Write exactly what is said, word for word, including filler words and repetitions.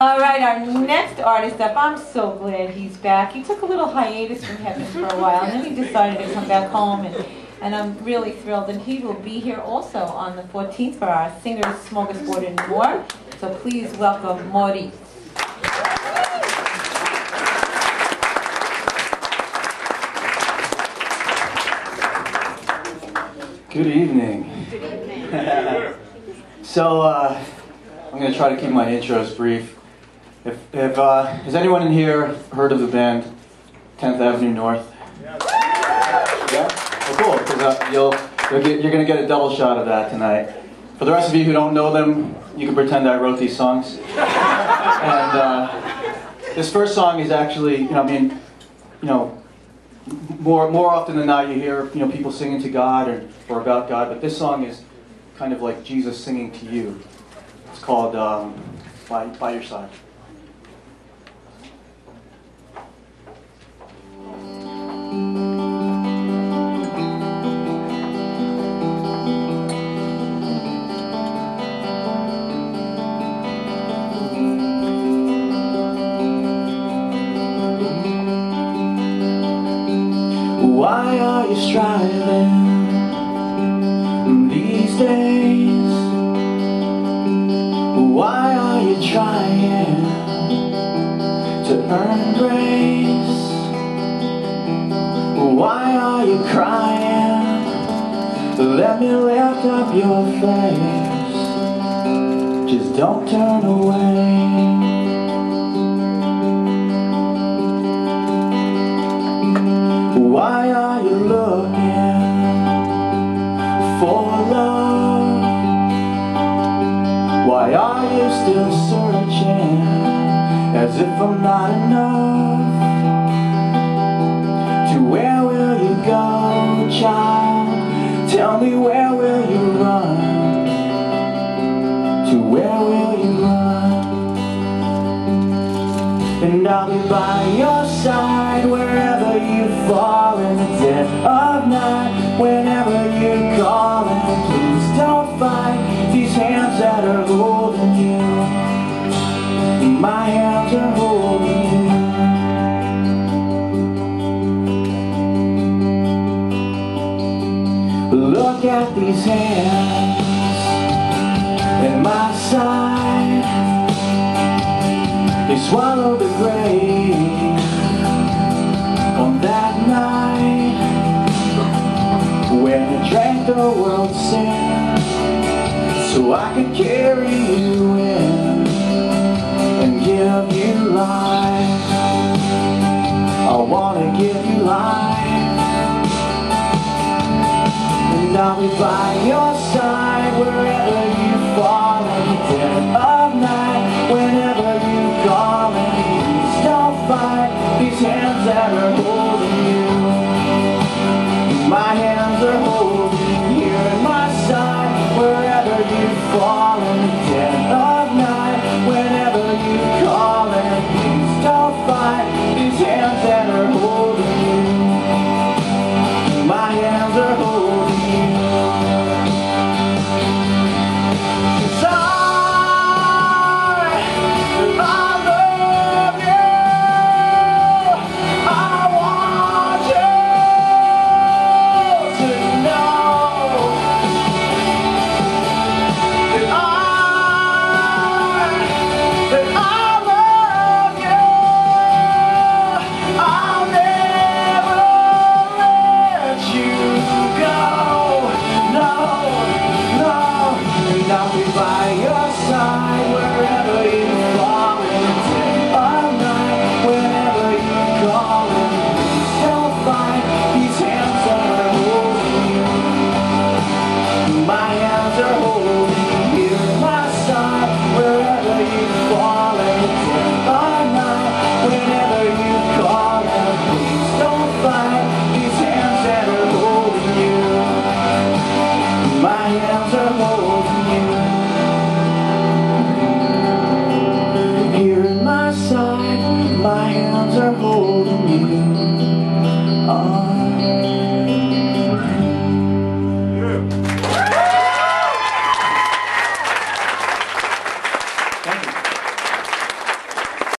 All right, our next artist up, I'm so glad he's back. He took a little hiatus from heaven for a while, and then he decided to come back home, and, and I'm really thrilled. And he will be here also on the fourteenth for our Singers Smorgasbord and more. So please welcome Maurice. Good evening. Good evening. So, uh, I'm going to try to keep my intros brief. If, if uh, has anyone in here heard of the band tenth Avenue North? Yeah? Oh, cool, because uh, you'll, you'll get, you're going to get a double shot of that tonight. For the rest of you who don't know them, you can pretend I wrote these songs. And uh, this first song is actually, you know, I mean, you know, more more often than not you hear, you know, people singing to God or, or about God, but this song is kind of like Jesus singing to you. It's called um, by, by Your Side. Why are you striving these days? Why are you trying to earn grace? Why are you crying? Let me lift up your face. Just don't turn away. Why are you looking for love? Why are you still searching as if I'm not enough? To where will you go, child? Tell me, where will you run? To where will you run? And I'll be by your side wherever you fall in the dead of night. Whenever you're calling, please don't fight these hands that are holding you. My hands are holding you. Look at these hands at my side. They swallowed the grave on that night when I drank the world's sin, so I could carry you in and give you life. I want to give you life, and I'll be by your side